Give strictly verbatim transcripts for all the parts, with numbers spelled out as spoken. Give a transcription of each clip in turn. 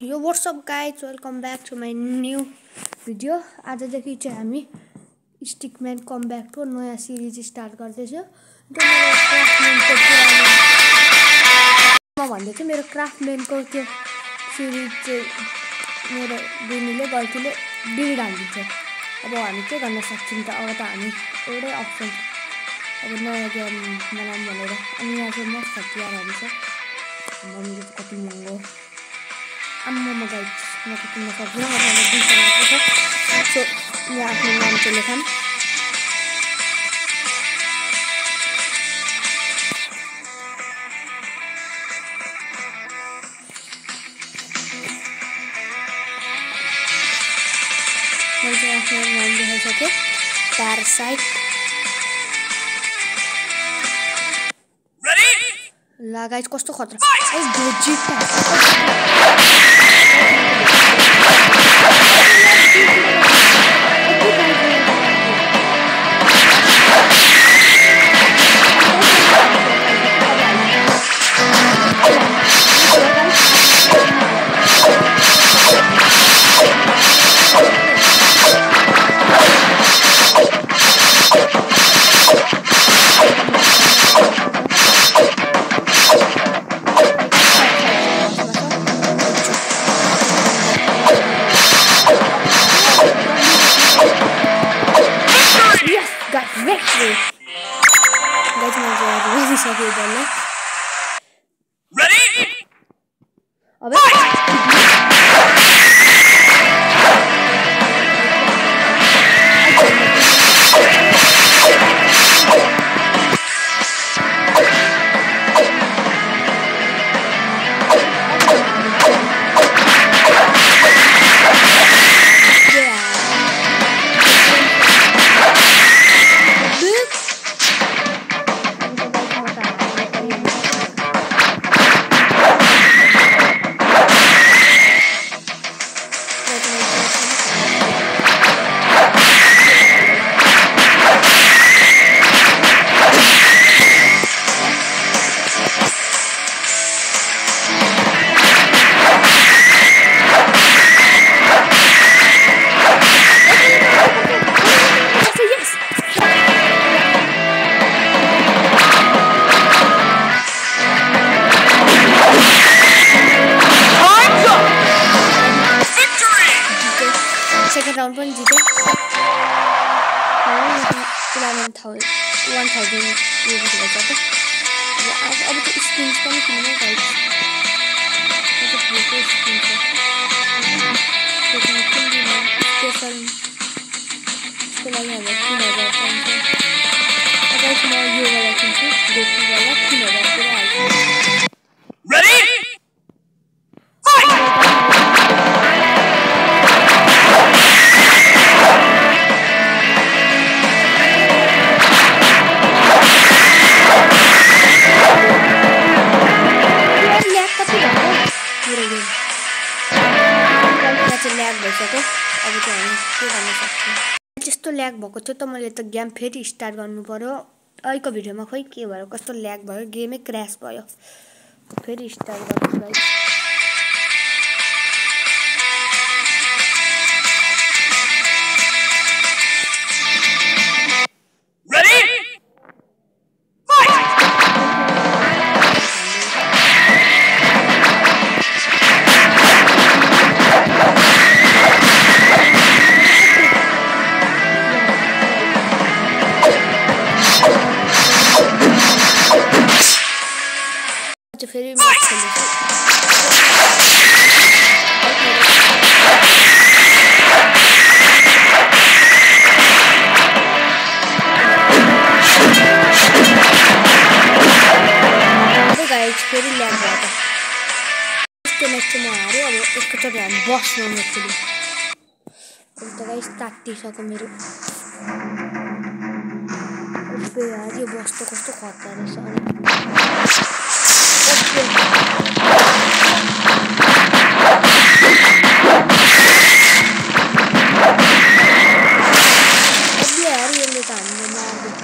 यो what's up guys welcome back to my new video. आजदेखि चाहिँ हामी स्टिकम्यान कम ब्याकको नयाँ सिरिज स्टार्ट गर्दैछौँ। म भन्दै थिएँ मेरो क्राफ्टम्यानको त्यो सिरिज चाहिँ मेरो दिदीले गल्तीले डिलिट हालिदिन्छ। अब हामी के गर्न सक्छौँ त? अब त हामी एउटै अप्सन अब नयाँ गेम बनाऊँ भनेर। अनि यहाँ चाहिँ मस्त हतियारहरू छ। मम्मीले चाहिँ कति महँगो आम्मामा गाइज म त किन्न सक्दिनँ। मैले दुईवटा मात्र छ। सो यहाँ आफ्नो नाम चाहिँ लेखौँ। मैले चाहिँ आफ्नो नाम लेखाइसकेँ, प्यारासाइट। ला गाइज कस्तो खतरा गोजिटा सेकेन्ड राउन्ड पनि जिते। इलेभेन थाउजन्ड वान थाउजन्ड यो भइसक्यो। अब अब त स्किन्स पनि किन्नु गाइज। स्पेसल त्यसको लागि हामीलाई तिन हजार पाउँछ। गाइज म यो वाला किन्छु, गोकुवाला तिन हजारतिर हाल्छु। ल्याग भइसक्यो। अब चाहिँ हामी के गर्न सक्छौँ? त्यस्तो ल्याग भएको थियो त मैले त गेम फेरि स्टार्ट गर्नु पर्यो। अहिलेको भिडियोमा खोइ के भयो, कस्तो ल्याग भयो, गेमै क्र्यास भयो। फेरि स्टार्ट गर्छु। फेरि म्याच खेल्दैछु। गाइज फेरि ल्याग भयो त। यस्तो म्याच चाहिँ म हारेँ। अब एकैचोटि हामी बस्नु नखेल्यौँ। अब त गाइज तात्तिसक्यो मेरो। यार यो बस त कस्तो खतरा रहेछ। यार यसले त हामीले मार्दियो।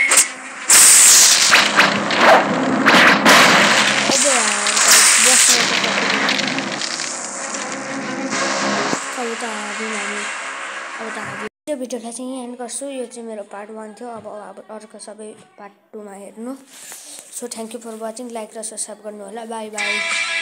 अब यार बस्नु यो त हार्यौँ हामी, अब त हार्यौँ। यो भिडियोलाई चाहिँ यहाँ एन्ड गर्छु। यो चाहिँ मेरो पार्ट वान थियो। अब अब अर्को सबै पार्ट टूमा हेर्नु। So thank you for watching. Like र सब्सक्राइब गर्नु होला। Bye by.